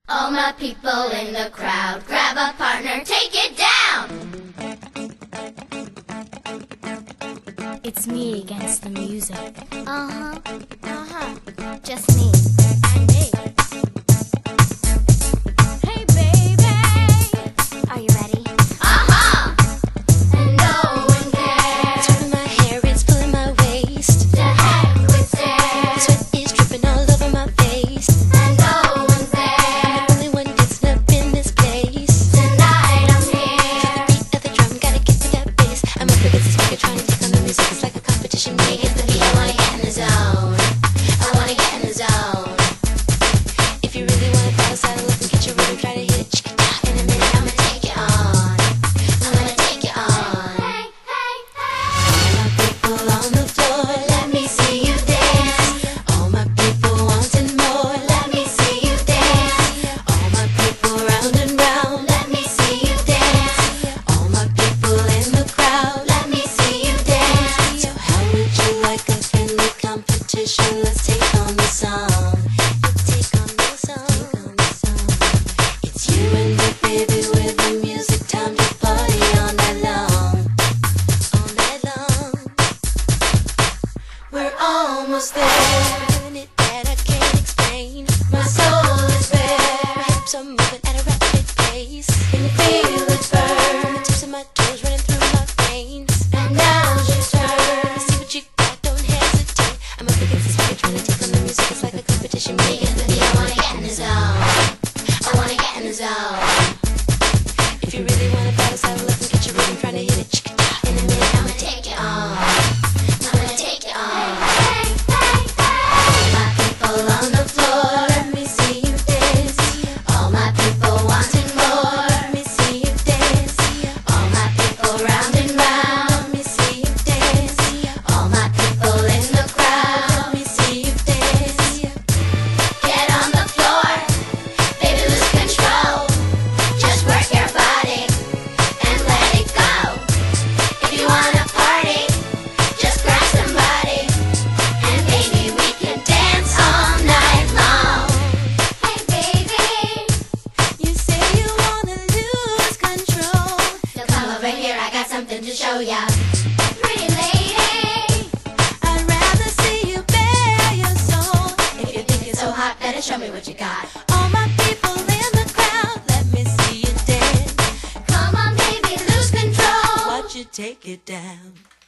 All my people in the crowd, grab a partner, take it down! It's me against the music. Just me. And me. Hey, baby! Are you ready? And no one cares. Turning my hair, it's pulling my waist. To heck with stairs. Sweat is dripping all over my face. And no one's there. Only one dancing up in this place. Tonight I'm here. Beat of the drum, gotta get to that bass. I'm up against the speaker, trying to take on the music. It's like a competition. Me against the beat, I wanna get in the zone. I wanna get in the zone. If you really wanna battle, saddle up and get your rhythm. Try to hit it, chick-a-da. In a minute I'ma take it on. I'm gonna take it on. All my people on the floor, Let me see you dance. all my people wanting more. Let me see you dance. All my people round and round. Let me see you dance. All my people in the crowd. Let me see you dance. So how would you like a friendly competition? Let's take on the song. Take on the song. It's you and me, baby, with the music. Time to party all night long. All night long. We're almost there. Feeling it that I can't explain. My soul is My bare. hips are moving at a rapid pace. Can you feel it burn? The tips of my toes running through my veins. And now's your turn. See what you got, don't hesitate. I'm up against the speaker, trying to take on the music. It's like a competition. Me against the beat, I wanna get in the zone. I wanna get in the zone. If you really wanna battle, saddle up and get your rhythm. Trying to hit it, chick-a-da. In a minute I'ma take it on. I'm gonna take it on. All my people on the floor, let me see you dance. All my people wanting more, Let me see you dance. all my people round and round. Let me see you dance. All my people in the crowd, Let me see you dance. get on the floor, baby lose control. Just work your body and let it go. If you wanna party, just grab somebody, and baby we can dance all night long. Hey baby, You say you wanna lose control. so come over here, I got something to show ya. Pretty lady, I'd rather see you bare your soul. if you think it's so hot, better show me what you got. All my people in the crowd, let me see you dance. Come on baby, lose control. Watch you take it down.